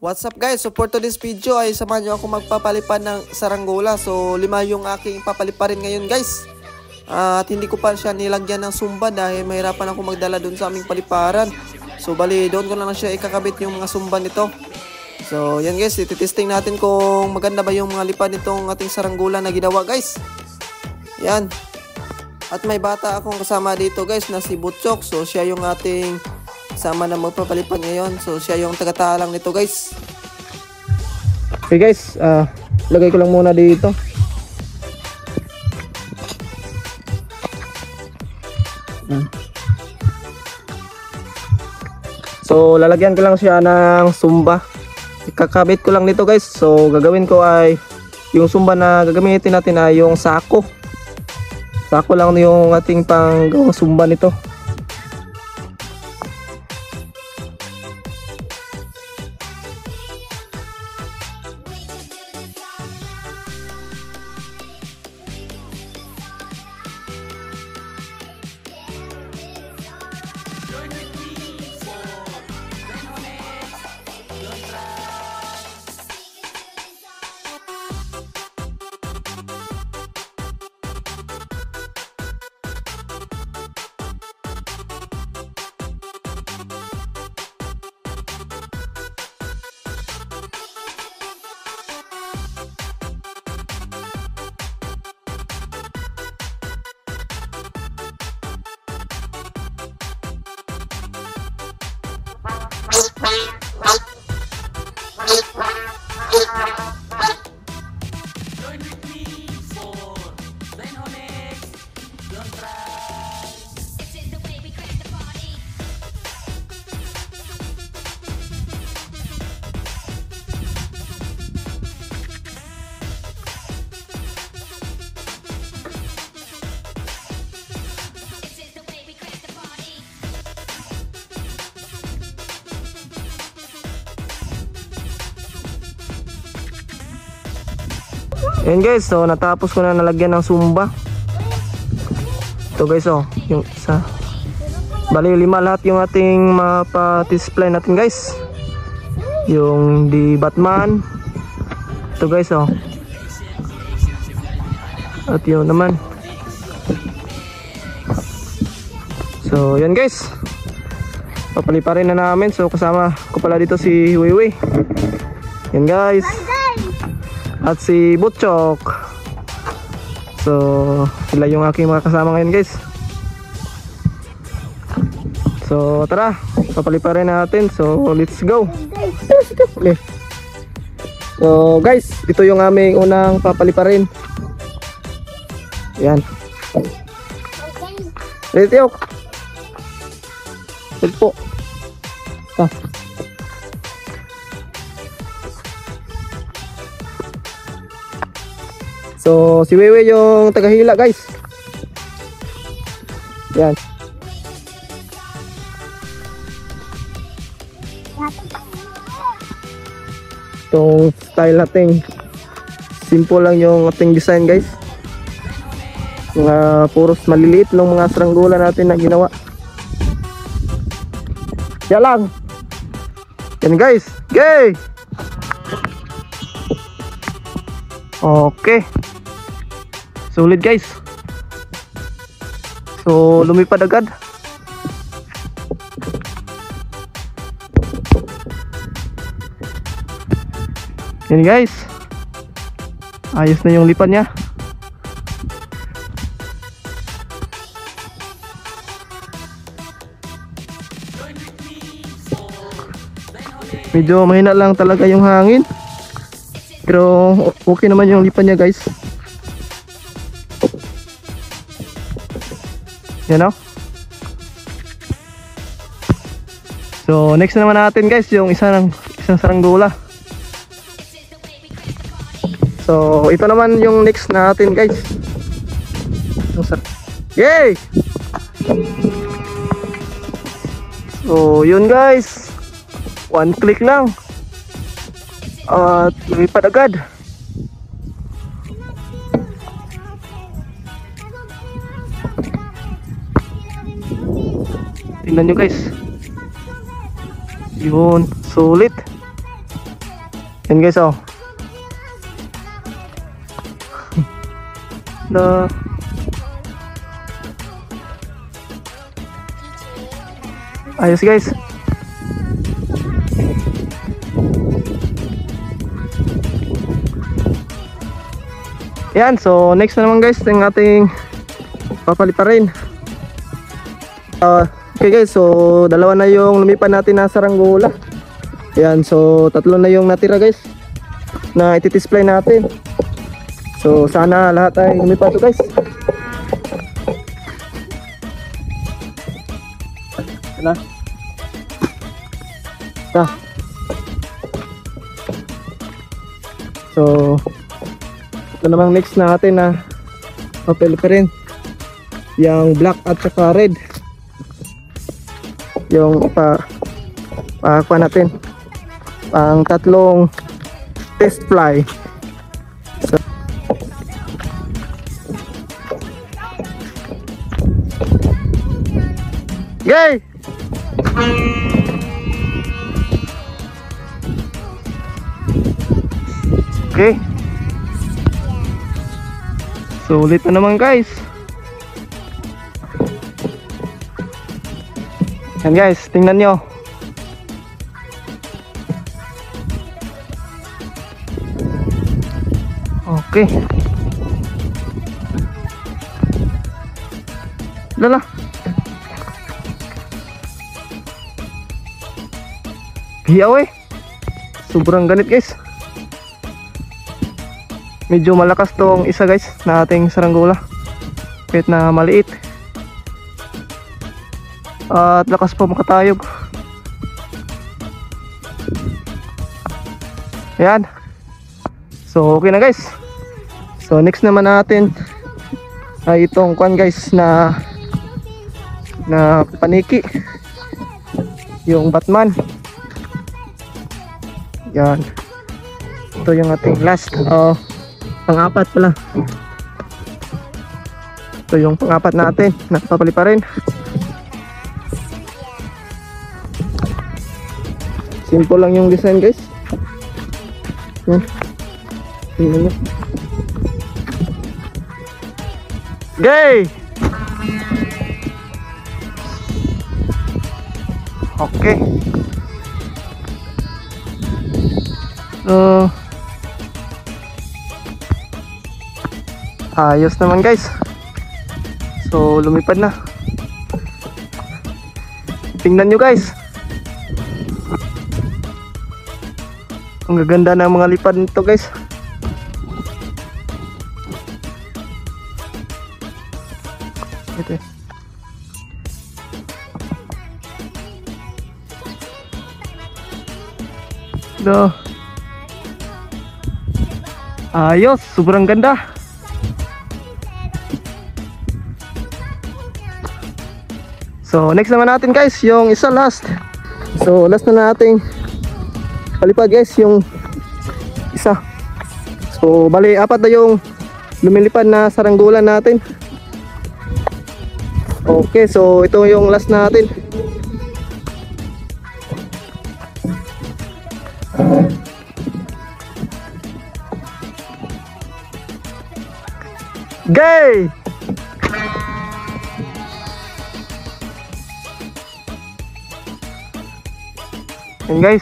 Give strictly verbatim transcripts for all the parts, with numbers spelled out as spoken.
What's up guys? So for today's video ay samahan nyo ako magpapalipad ng saranggola. So lima yung aking papaliparin ngayon guys. Uh, at hindi ko pa siya nilagyan ng sumba dahil mahirapan ako magdala dun sa aming paliparan. So bali doon ko na lang siya ikakabit yung mga sumba nito. So yan guys, ititesting natin kung maganda ba yung mga lipad nitong ating saranggola na ginawa guys. Yan. At may bata akong kasama dito guys na si Butchok. So siya yung ating sama na magpapalipad ngayon. So siya yung taga-talang nito guys. Okay guys, uh, lagay ko lang muna dito. Hmm. So lalagyan ko lang siya ng sumba. Ikakabit ko lang nito guys. So gagawin ko ay yung sumba na gagamitin natin ay yung sako. Sako lang yung ating panggawang sumba nito. Ayan guys, so natapos ko na nalagyan ng sumba. Ito guys, oh, yung isa. Bali lima lahat yung ating mapa-display natin guys. Yung di Batman. Ito guys, oh. At yun naman. So yan guys, papaliparin na namin. So kasama ko pala dito si Weiwei. Yan guys. At si Butchok. So sila yung aking mga kasama ngayon guys. So tara, papaliparin natin. So let's go. Okay. So guys, ito yung aming unang papaliparin. Yan. Ready Tiyok? Ready po. Ah. So si Weiwei yung tagahila guys. Yan. Itong style natin, simple lang yung ating design guys. Mga puros maliliit ng mga saranggola natin na ginawa. Yan lang. Yan guys. Okay. Okay. Sulit guys. So lumipad agad. Yan guys. Ayos na yung lipad niya. Medyo mahina lang talaga yung hangin. Pero okay naman yung lipad niya guys. Yan o. So next naman natin guys yung isang, isang saranggola. So ito naman yung next natin guys. Yay! So yun guys, one click lang at lumipad agad. Tingnan nyo guys. Yun, sulit. Yan guys, oh. No. Ayos guys. Yan, so next na naman guys yung ating papalit pa rin. Uh, okay guys, so dalawa na yung lumipan natin na saranggola. Yan, so tatlo na yung natira guys na iti-display natin. So sana lahat ay lumipan to guys. Wala. Ta. So ito namang next natin na papel pa rin yung black at saka red, yung pa pakuha natin ang tatlong test fly. So, yay! Okay. So ulit na naman guys. Yan guys, tingnan nyo. Okay. Lala. Hiyaw eh. Sobrang ganit guys. Medyo malakas tong isa guys na ating saranggola. Kahit na maliit. At lakas pa makatayog. Ayan. So okay na guys. So next naman natin ay itong kwan guys na na paniki. Yung Batman. Yan. Ito yung ating last. Oh, pang-apat pala. Ito yung pang-apat natin. Nakapapali pa rin. Simple lang yung design guys. Yan. Tingnan nyo. Gay! Okay. Uh, ayos naman guys. So lumipad na. Tingnan nyo guys. Ang gaganda ng mga lipad nito guys. Ito. Do. Ayos, sobrang ganda. So next naman natin guys, yung isa last. So last na nating palipad guys, yung isa. So bali apat na yung lumilipad na saranggola natin. Okay, so ito yung last natin. Gay! Yan guys.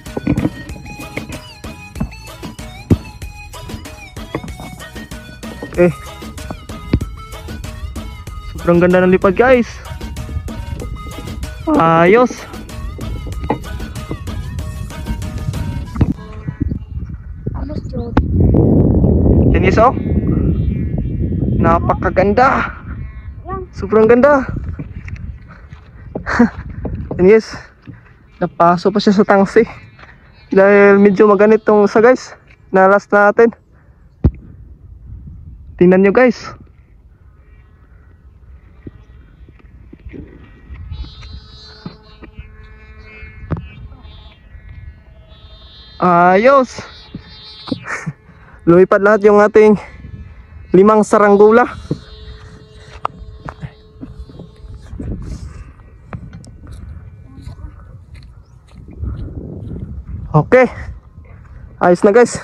Okay. Sobrang ganda ng lipad guys. Ayos. Yan guys oh. Napakaganda. Sobrang ganda. Yan guys. Napaso pa siya sa tangsi. Dahil medyo maganit tong isa guys. Na last natin. Tingnan nyo guys. Ayos. Lumipad lahat yung ating limang saranggola. Okay. Ayos na guys.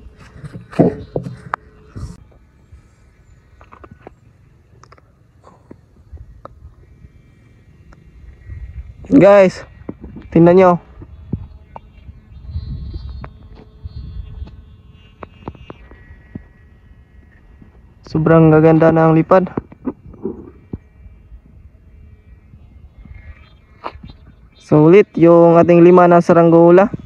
Guys, tingnan nyo. Sobrang gaganda na ang lipad. Sulit yung ating lima na saranggola.